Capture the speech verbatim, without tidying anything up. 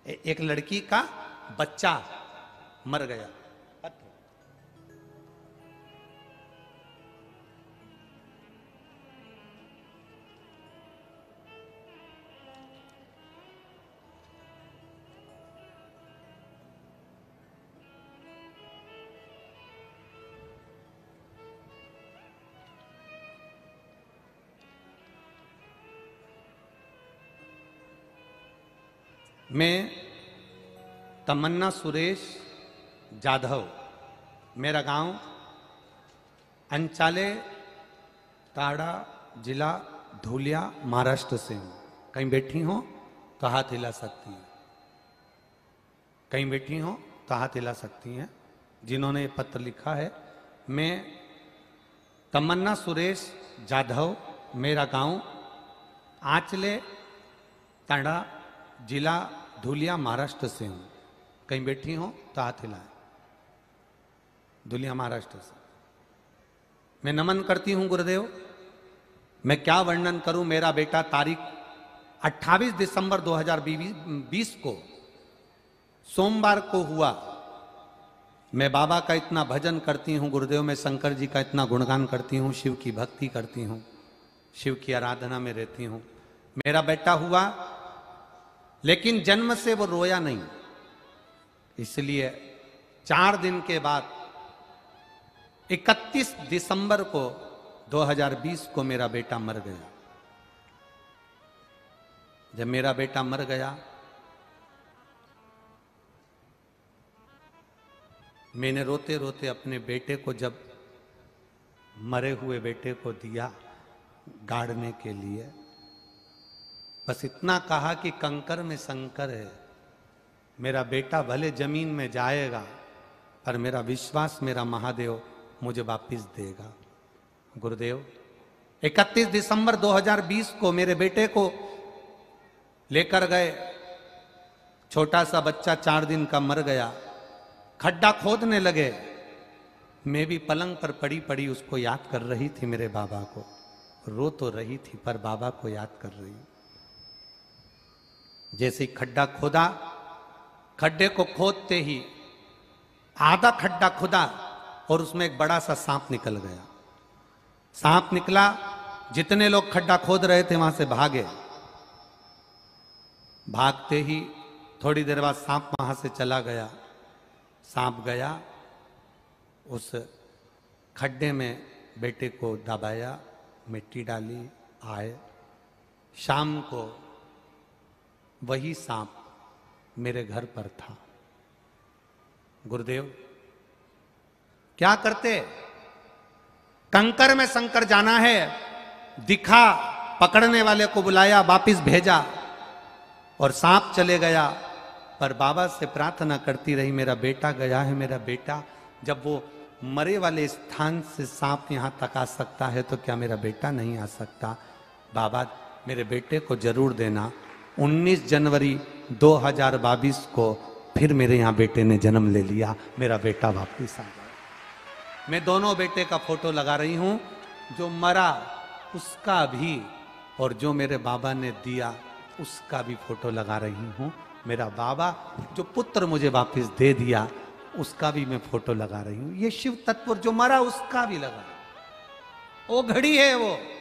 ए- एक लड़की का बच्चा मर गया। मैं तमन्ना सुरेश जाधव, मेरा गांव अंचाले ताड़ा, जिला धुलिया, महाराष्ट्र से हूं। कहीं बैठी हो तो हाथ हिला सकती हैं, कहीं बैठी हो तो हाथ हिला सकती हैं जिन्होंने ये पत्र लिखा है। मैं तमन्ना सुरेश जाधव, मेरा गांव आंचले ताड़ा, जिला धुलिया, महाराष्ट्र से हूं। कहीं बैठी हो तो हाथ हिलाएं। धुलिया महाराष्ट्र से मैं नमन करती हूं गुरुदेव। मैं क्या वर्णन करूं। मेरा बेटा तारीख अट्ठाईस दिसंबर दो हज़ार बीस को सोमवार को हुआ। मैं बाबा का इतना भजन करती हूं गुरुदेव, मैं शंकर जी का इतना गुणगान करती हूं, शिव की भक्ति करती हूं, शिव की आराधना में रहती हूं। मेरा बेटा हुआ लेकिन जन्म से वो रोया नहीं, इसलिए चार दिन के बाद इकतीस दिसंबर को दो हज़ार बीस को मेरा बेटा मर गया। जब मेरा बेटा मर गया, मैंने रोते रोते अपने बेटे को, जब मरे हुए बेटे को दिया गाड़ने के लिए, बस इतना कहा कि कंकर में शंकर है। मेरा बेटा भले जमीन में जाएगा पर मेरा विश्वास, मेरा महादेव मुझे वापिस देगा। गुरुदेव इकतीस दिसंबर दो हज़ार बीस को मेरे बेटे को लेकर गए। छोटा सा बच्चा चार दिन का मर गया। खड्डा खोदने लगे। मैं भी पलंग पर पड़ी पड़ी उसको याद कर रही थी, मेरे बाबा को। रो तो रही थी पर बाबा को याद कर रही। जैसे ही खड्डा खोदा, खड्डे को खोदते ही आधा खड्डा खुदा और उसमें एक बड़ा सा सांप निकल गया। सांप निकला, जितने लोग खड्डा खोद रहे थे वहां से भागे। भागते ही थोड़ी देर बाद सांप वहां से चला गया। सांप गया, उस खड्डे में बेटे को दबाया, मिट्टी डाली, आए। शाम को वही सांप मेरे घर पर था। गुरुदेव क्या करते। कंकर में शंकर जाना है, दिखा, पकड़ने वाले को बुलाया, वापिस भेजा और सांप चले गया। पर बाबा से प्रार्थना करती रही, मेरा बेटा गया है, मेरा बेटा। जब वो मरे वाले स्थान से सांप यहां तक आ सकता है तो क्या मेरा बेटा नहीं आ सकता। बाबा मेरे बेटे को जरूर देना। उन्नीस जनवरी दो हज़ार बाईस को फिर मेरे यहाँ बेटे ने जन्म ले लिया। मेरा बेटा वापिस आ गया। मैं दोनों बेटे का फोटो लगा रही हूं, जो मरा उसका भी और जो मेरे बाबा ने दिया उसका भी फोटो लगा रही हूं। मेरा बाबा जो पुत्र मुझे वापस दे दिया उसका भी मैं फोटो लगा रही हूं। ये शिव तत्व जो मरा उसका भी लगा। वो घड़ी है वो